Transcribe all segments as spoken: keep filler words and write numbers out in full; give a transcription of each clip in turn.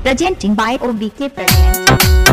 presenting by O B K Presents.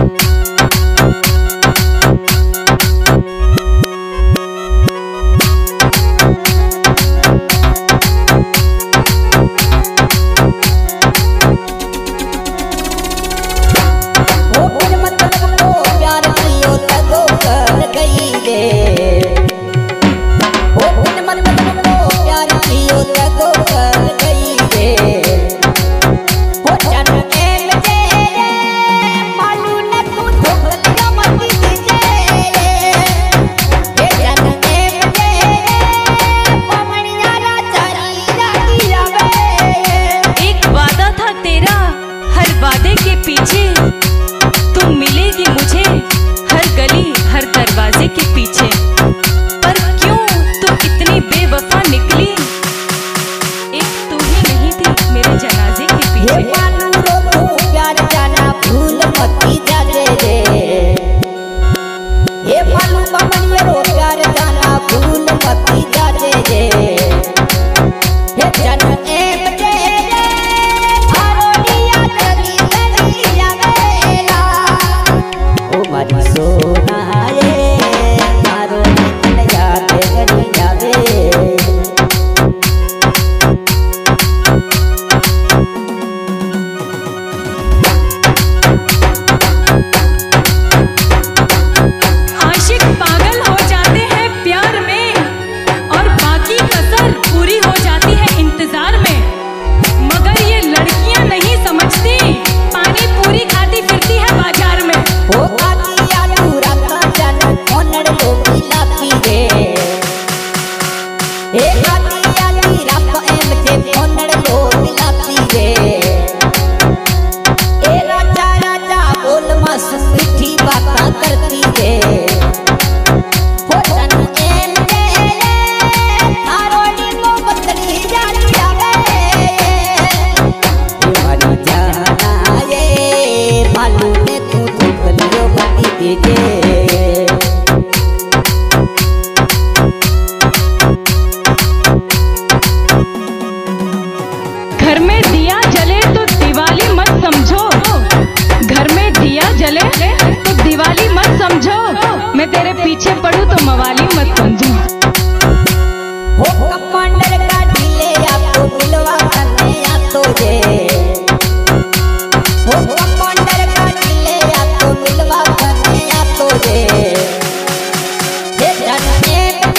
पीछे तुम मिलेगी मुझे हर गली हर दरवाजे के पीछे, पर क्यों तुम इतनी बेवफा निकली? एक तू ही नहीं थी मेरे जनाजे के पीछे। ये मानू रो तू प्यार जाना भूल मती जाने रे, ये मानू बमन रो प्यार जाना भूल मती जाने रे, ये जन ए बजे सोना ये मारो निकल जाते गली जावे। आशिक पागल हो जाते हैं प्यार में और बाकी कसर पूरी हो जाती है इंतजार में, मगर ये लड़कियां नहीं समझती पानी पूरी खाती फिरती है बाजार में। ओ घर में दिया जले तो दिवाली मत समझो, घर में दिया जले तो दिवाली मत समझो, मैं तेरे पीछे पड़ूं तो मवाली मत समझो। हो कमांडर का ढीले या तो दिलवा करने या तो ये, हो कमांडर का ढीले या तो दिलवा करने या तो ये, ये जन्मे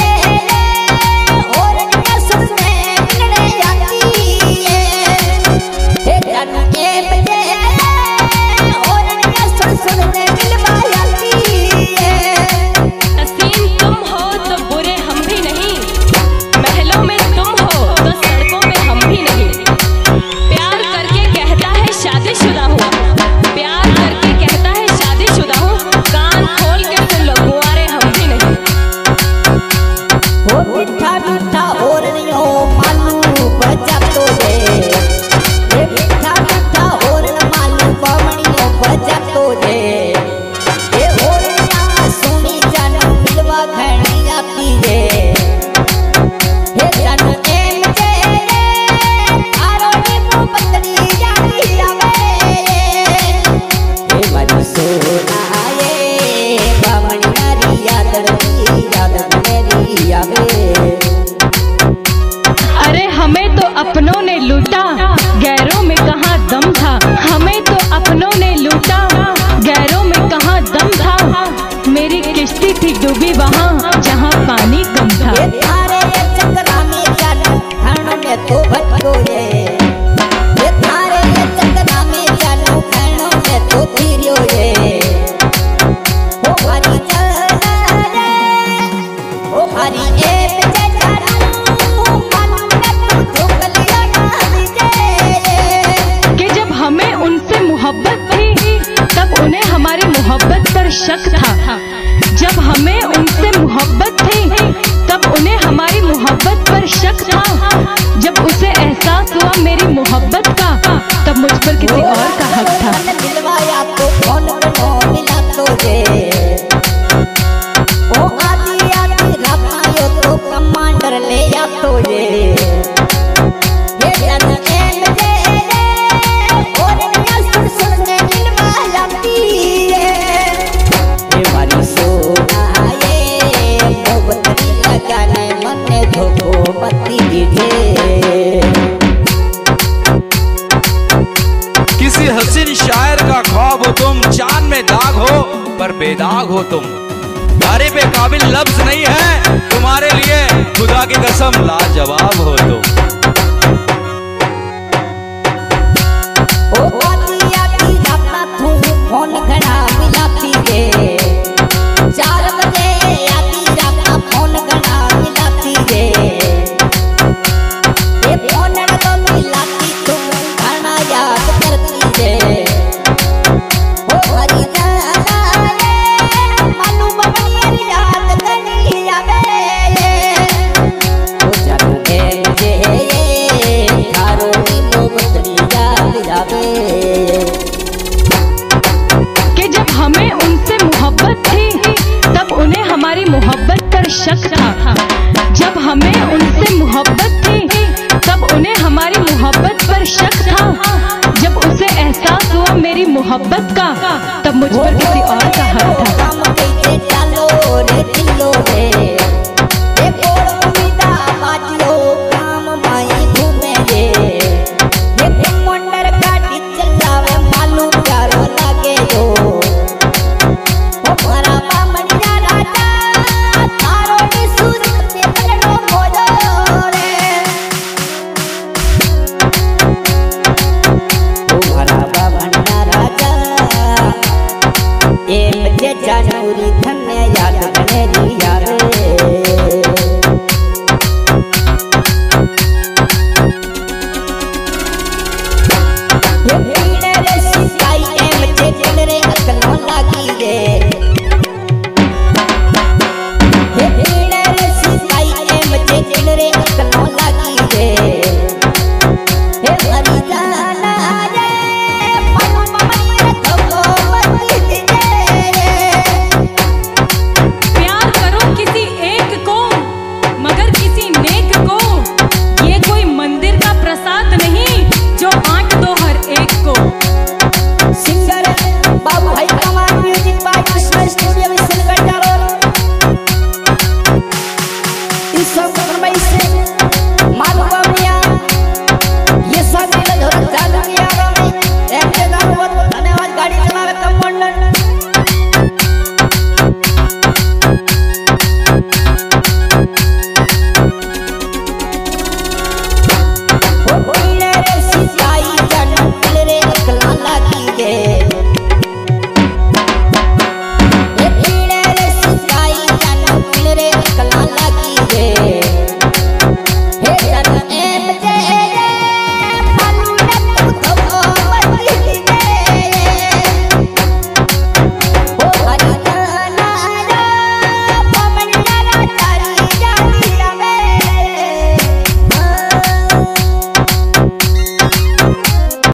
अपनों ने लूटा गैरों में कहाँ दम था, हमें तो अपनों ने लूटा गैरों में कहाँ दम था, मेरी किश्ती थी डूबी वहाँ जहाँ पानी कम था। ये थारे ये चक्रा में जाना खानों में तो भटको ये, ये थारे ये चक्रा में जाना खानों में तो फिरियो ये, ओ हरी चल रे ओ हरी ए मोहब्बत थी तब उन्हें हमारी मोहब्बत पर शक था, जब हमें उनसे मोहब्बत थी तब उन्हें हमारी मोहब्बत पर शक था, जब उसे एहसास हुआ मेरी मोहब्बत का तब मुझ पर किसी और का हक था। दिलवाया तो कौन बनो मिला तो जे, ओ आदि आदि रमायो तो कमांडर ले या तो ये, ये जन ए बजे और सुन सुन हो तुम, चांद में दाग हो पर बेदाग हो तुम। तारीफ पे काबिल लफ्ज नहीं है तुम्हारे लिए, खुदा की कसम लाजवाब हो तुम। ओ आती आती रात तू फोन घड़ा मिलाती रे, चार बजे आती रात फोन घड़ा मिलाती रे, ये फोन तो मिलाती तू घड़ा याद करती रे। ओ हरी जाना रे मालू बबली याद करी आवे, ओ जब दे मुझे थारो नीलो बदली याद आवे। कि जब हमें उनसे मोहब्बत थी तब उन्हें हमारी मोहब्बत पर शक था। जब हमें उनसे मोहब्बत थी तब उन्हें हमारी मोहब्बत पर शक था। जब उसे एहसास हुआ मेरी मोहब्बत का, तब मुझ पर किसी और का हक था। जानूरी धन्य याद बनेरी यावे, ये पीड़े रे सिकाई एम जे दिल रे अकलों लागी रे, ये पीड़े रे सिकाई एम जे दिल रे अकलों लागी रे, ये हरी जाना रे मनु ममनी धोको मती दे। प्यार करो किसी एक को मगर किसी नेक को, ये कोई मंदिर का प्रसाद